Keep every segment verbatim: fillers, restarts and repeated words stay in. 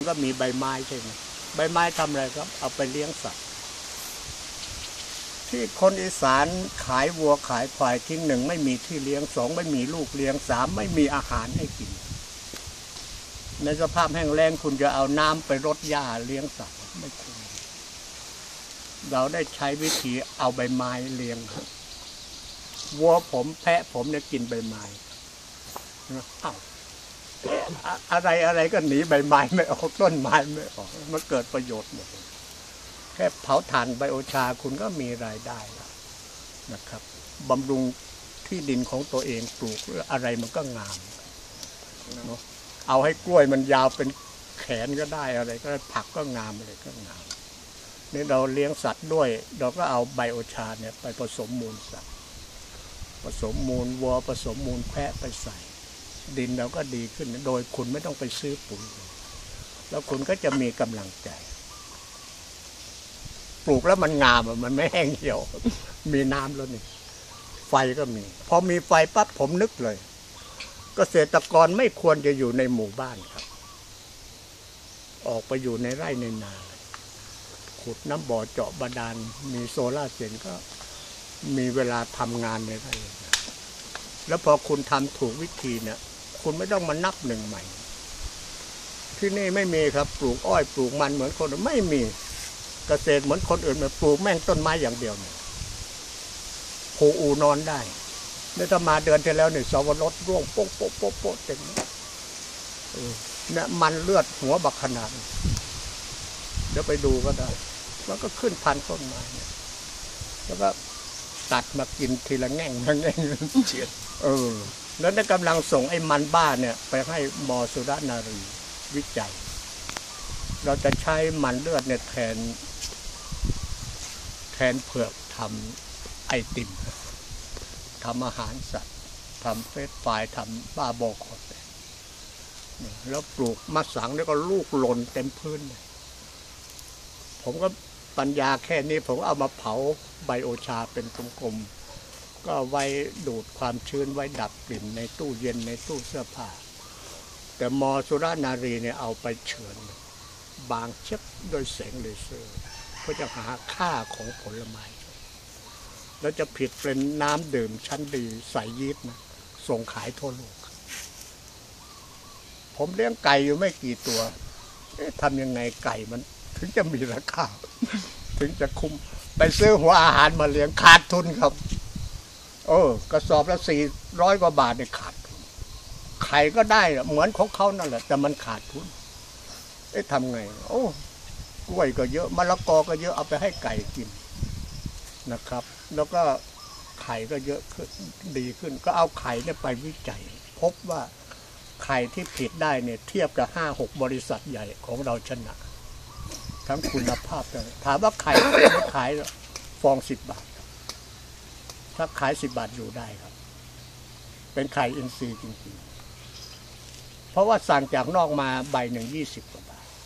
ก็มีใบไม้ใช่ไหมใบไม้ทำอะไรครับเอาไปเลี้ยงสัตว์ที่คนอีสานขายวัวขายควายทิ้งหนึ่งไม่มีที่เลี้ยงสองไม่มีลูกเลี้ยงสามไม่มีอาหารให้กินในสภาพแห้งแล้งคุณจะเอาน้ำไปรดหญ้าเลี้ยงสัตว์ไม่คุ้มเราได้ใช้วิธีเอาใบไม้เลี้ยงวัวผมแพะผมเนี่ยกินใบไม้อ้าวอะไรอะไรก็หนีใบไม้ไม่ออกต้นไม้ไม่ออกมันเกิดประโยชน์หมดแค่เผาถ่านไบโอชาคุณก็มีรายได้แล้วนะครับบำรุงที่ดินของตัวเองปลูกอะไรมันก็งามเนาะเอาให้กล้วยมันยาวเป็นแขนก็ได้อะไรก็ได้ผักก็งามอะไรก็งามนี่เราเลี้ยงสัตว์ด้วยเราก็เอาไบโอชาเนี่ยไปผสมมูลสัตว์ผสมมูลวัวผสมมูลแพะไปใส่ดินเราก็ดีขึ้นโดยคุณไม่ต้องไปซื้อปุ๋ยแล้วคุณก็จะมีกำลังใจปลูกแล้วมันงามมันไม่แห้งเหี่ยวมีน้ำแล้วนี่ไฟก็มีพอมีไฟปั๊บผมนึกเลยเกษตรกรไม่ควรจะอยู่ในหมู่บ้านครับออกไปอยู่ในไร่ในนาขุดน้ำบ่อเจาะบาดาลมีโซล่าร์เซลล์ก็มีเวลาทำงานในไร่แล้วพอคุณทำถูกวิธีเนี่ยคุณไม่ต้องมานับหนึ่งใหม่ที่นี่ไม่มีครับปลูกอ้อยปลูกมันเหมือนคนไม่มีเกษตรเหมือนคนอื่นมาปลูกแม่งต้นไม้อย่างเดียวเนี่ยผูอูนอนได้เนี่ยถ้ามาเดือนที่แล้วเนี่ยสวรสร่วงโป๊ะโป๊ะโป๊ะโป๊ะเต็มเนี่ยมันเลือดหัวบักขนาดเดี๋ยวไปดูก็ได้แล้วก็ขึ้นพันต้นไม้เนี่ยแล้วก็ตัดมากินทีละแง่งละแง่งเฉียดเออแล้วได้กำลังส่งไอ้มันบ้าเนี่ยไปให้มอสุรนารีวิจัยเราจะใช้มันเลือดเนี่ยแทนแทนเผือกทำไอติมทำอาหารสัตว์ทำเฟรชฟรายทำบ้าบอคอดแล้วปลูกมะสังแล้วก็ลูกหล่นเต็มพื้นผมก็ปัญญาแค่นี้ผมเอามาเผาไบโอชาเป็นกลมๆก็ไว้ดูดความชื้นไว้ดับกลิ่นในตู้เย็นในตู้เสื้อผ้าแต่มอสุรนารีเนี่ยเอาไปเฉือนบางเช็ดโดยแสงเลเซอร์เพื่อจะหาค่าของผลไม้แล้วจะผิดเป็นน้ำดื่มชั้นดีใส่ยีสต์นะส่งขายทั่วโลกผมเลี้ยงไก่อยู่ไม่กี่ตัวเอ๊ะทำยังไงไก่มันถึงจะมีราคาถึงจะคุ้มไปซื้อหัวอาหารมาเลี้ยงขาดทุนครับโอ้กระสอบละสี่ร้อยกว่าบาทเนี่ยขาดทุนไข่ก็ได้เหมือนของเขานั่นแหละแต่มันขาดทุนเอ๊ะทำไงโอ้กล้วยก็เยอะมะละกอก็เยอะเอาไปให้ไก่กินนะครับแล้วก็ไข่ก็เยอะขึ้นดีขึ้นก็เอาไข่เนี่ยไปวิจัยพบว่าไข่ที่ผิดได้เนี่ยเทียบกับห้าหกบริษัทใหญ่ของเราชนะทั้งคุณภาพเลยถามว่าไข่ไม่ขายฟองสิบบาทถ้าขายสิบบาทอยู่ได้ครับเป็นไข่อินทรีย์จริงๆเพราะว่าสั่งจากนอกมาใบหนึ่งยี่สิบกว่าบาท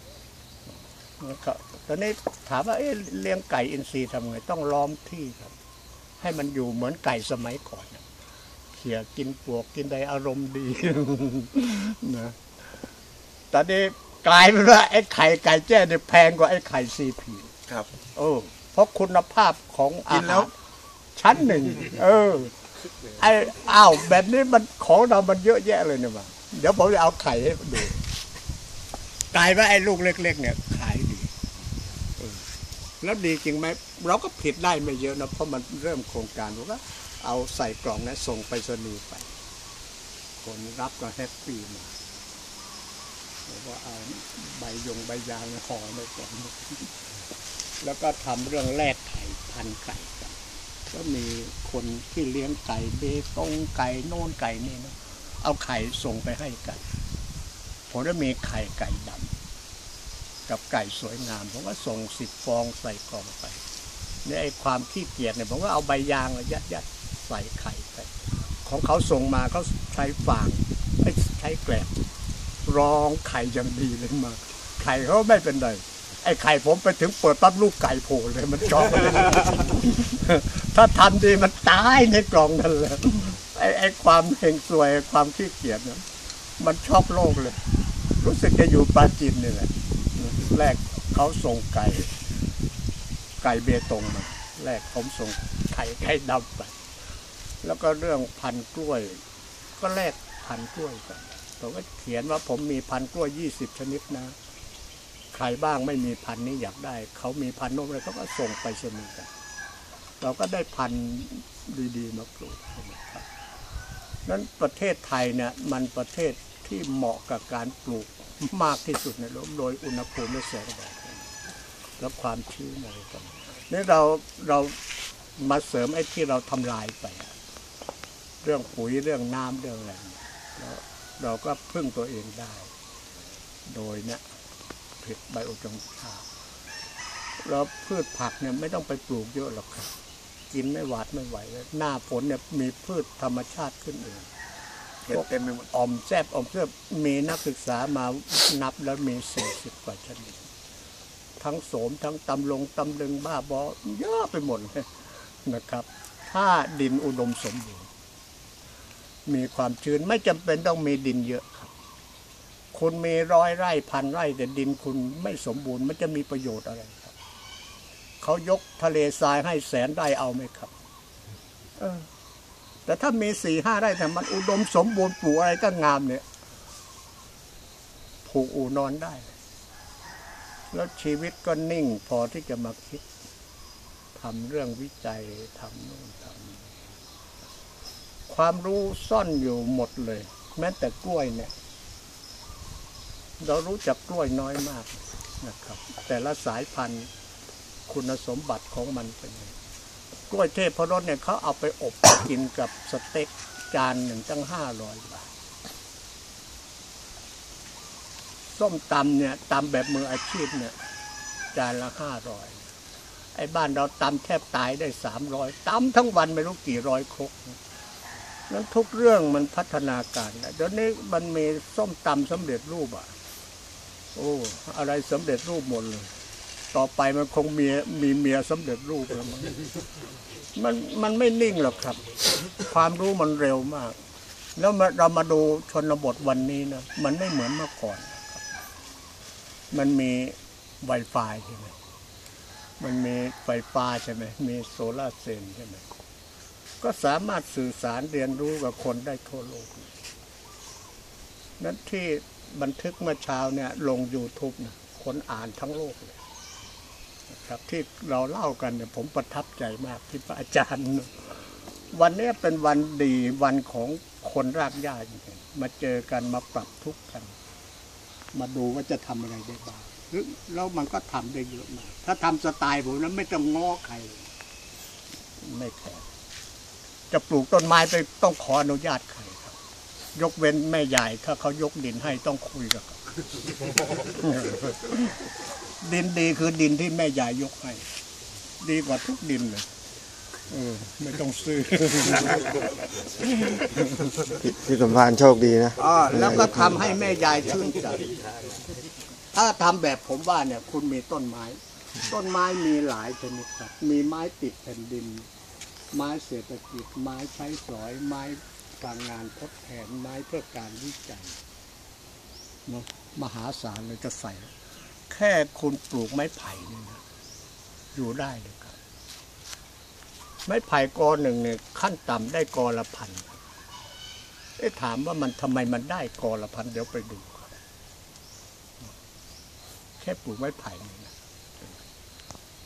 ตอนนี้ถามว่าเอ๊ะเลี้ยงไก่อินทรีย์ทำไงต้องล้อมที่ครับให้มันอยู่เหมือนไก่สมัยก่อนเขี่ยกินปลวกกินได้อารมณ์ดีนะตอนนี้กลายเป็นว่าไอ้ไข่ไก่แจ้เนี่ยแพงกว่าไอ้ไข่ซีพีครับโอ้เพราะคุณภาพของอาหารชั้นหนึ่งเออไอ้อ้าวแบบนี้มันของเรามันเยอะแยะเลยเนี่ยมาเดี๋ยวผมจะเอาไข่ให้ดูกลายว่าไอ้ลูกเล็กๆเนี่ยขายดีแล้วดีจริงไหมเราก็ผิดได้ไม่เยอะนะเพราะมันเริ่มโครงการว่าเอาใส่กล่องนะส่งไปสนีไปคนรับก็แฮปปี้มาแล้วก็เอาใบยงใบยางห่อในกล่องแล้วก็ทำเรื่องแลกไข่พันไก่กันก็มีคนที่เลี้ยงไก่เบตงไก่โน่นไก่นี่นะเอาไข่ส่งไปให้กันผมได้มีไข่ไก่ดำกับไก่สวยงามผมก็ส่งสิบฟองใส่กล่องไปเนี่ยไอ้ความขี้เกียจเนี่ยผมก็เอาใบยางยัดยัดใส่ไข่ไปของเขาส่งมาเขาใช้ฟางไม่ใช้แกลบรองไข่อย่างดีเลยมาไข่เขาไม่เป็นไรไอ้ไข่ผมไปถึงเปิดปั๊บลูกไก่โผล่เลยมันจอกเลยถ้าทำดีมันตายในกล่องนั่นแหละไอ้ไอ้ความเฮงซวยความขี้เกียจเนี่ยมันชอบโลกเลยรู้สึกจะอยู่ปราจีนนี่แหละแรกเขาส่งไก่ไก่เบตงมาแรกผมส่งไข่ไข่ดำไปแล้วก็เรื่องพันธุ์กล้วยก็แลกพันธุ์กล้วยกันผมก็เขียนว่าผมมีพันธุ์กล้วยยี่สิบชนิดนะใครบ้างไม่มีพันธุ์นี้อยากได้เขามีพันธุ์โน้นเลยเขาก็ส่งไปเสมอกันเราก็ได้พันธุ์ดีๆมาปลูกนะครับนั้นประเทศไทยเนี่ยมันประเทศที่เหมาะกับการปลูกมากที่สุดในโลกโดยอุณหภูมิและแสงแดดและความชื้นอะไรต่างๆนี่เราเรามาเสริมไอ้ที่เราทำลายไปเรื่องปุ๋ยเรื่องน้ำเรื่องอะไรแล้วเราก็พึ่งตัวเองได้โดยเนี่ยผลิตไบโอจงชาแล้วพืชผักเนี่ยไม่ต้องไปปลูกเยอะหรอกครับกินไม่หวาดไม่ไหวเลยหน้าฝนเนี่ยมีพืชธรรมชาติขึ้นเองเต็มไปหมดอมแซบอมแซบมีนักศึกษามานับแล้วมีสี่สิบกว่าชนิดทั้งโสมทั้งตำลงตำลึงบ้าบอเยอะไปหมดเลยนะครับถ้าดินอุดมสมบูรณ์มีความชื้นไม่จำเป็นต้องมีดินเยอะครับคุณมีร้อยไร่พันไร่แต่ดินคุณไม่สมบูรณ์มันจะมีประโยชน์อะไรครับเขายกทะเลทรายให้แสนไร่เอาไหมครับเออแต่ถ้ามีสี่ห้าไร่แต่มันอุดมสมบูรณ์ปลูกอะไรก็งามเนี่ยผูกอู่นอนได้แล้วชีวิตก็นิ่งพอที่จะมาคิดทำเรื่องวิจัยทำโน่นทำความรู้ซ่อนอยู่หมดเลยแม้แต่กล้วยเนี่ยเรารู้จักกล้วยน้อยมากนะครับแต่ละสายพันธุ์คุณสมบัติของมันเป็นไงกล้วยเทพรสเนี่ยเขาเอาไปอบกินกับสเต็กจานหนึ่งตั้งห้าร้อยบาทส้มตำเนี่ยตำแบบมืออาชีพเนี่ยจานละห้าร้อยไอ้บ้านเราตำแทบตายได้สามร้อยตำทั้งวันไม่รู้กี่ร้อยครกนั้นทุกเรื่องมันพัฒนาการแล้วเดี๋ยวนี้มันมีส้มตำสำเร็จรูปอ่ะโอ้อะไรสำเร็จรูปหมดเลยต่อไปมันคงมีมีเมียสำเร็จรูปแล้วมันมันมันไม่นิ่งหรอกครับความรู้มันเร็วมากแล้วเรามาดูชนบทวันนี้นะมันไม่เหมือนเมื่อก่อนนะครับมันมี Wi-Fi ใช่ไหมมันมีไฟฟ้าใช่ไหมมีโซลาร์เซลล์ใช่ไหมก็สามารถสื่อสารเรียนรู้กับคนได้ทั่วโลกนั้นที่บันทึกเมื่อเช้าเนี่ยลง YouTube นะคนอ่านทั้งโลกเลยนะครับที่เราเล่ากันเนี่ยผมประทับใจมากที่พระอาจารย์วันนี้เป็นวันดีวันของคนรากหญ้าจริงๆมาเจอกันมาปรับทุกข์กันมาดูว่าจะทำอะไรได้บ้างแล้วมันก็ทำได้เยอะมากถ้าทำสไตล์ผมนั้นไม่ต้องง้อใครไม่แคร์จะปลูกต้นไม้ไปต้องขออนุญาตใครครับยกเว้นแม่ใหญ่ถ้าเขายกดินให้ต้องคุยกับเขาดินดีคือดินที่แม่ใหญ่ยกให้ดีกว่าทุกดินเลยเออไม่ต้องซื้อพี่สมภารโชคดีนะอ๋อแล้วก็ทำให้แม่ยายชื่นใจถ้าทำแบบผมว่าเนี่ยคุณมีต้นไม้ต้นไม้มีหลายชนิดครับมีไม้ติดแผ่นดินไม้เศรษฐกิจไม้ใช้สอยไม้การงานทดแทนไม้เพื่อการวิจัยเนาะมหาศาลเลยจะใส่แค่คุณปลูกไม้ไผ่เนี่ยนะอยู่ได้เลยครับไม้ไผ่กอหนึ่งเนี่ยขั้นต่ำได้กอละพันเอ๊ะถามว่ามันทำไมมันได้กอละพันเดี๋ยวไปดูครับแค่ปลูกไม้ไผ่เนี่ยนะ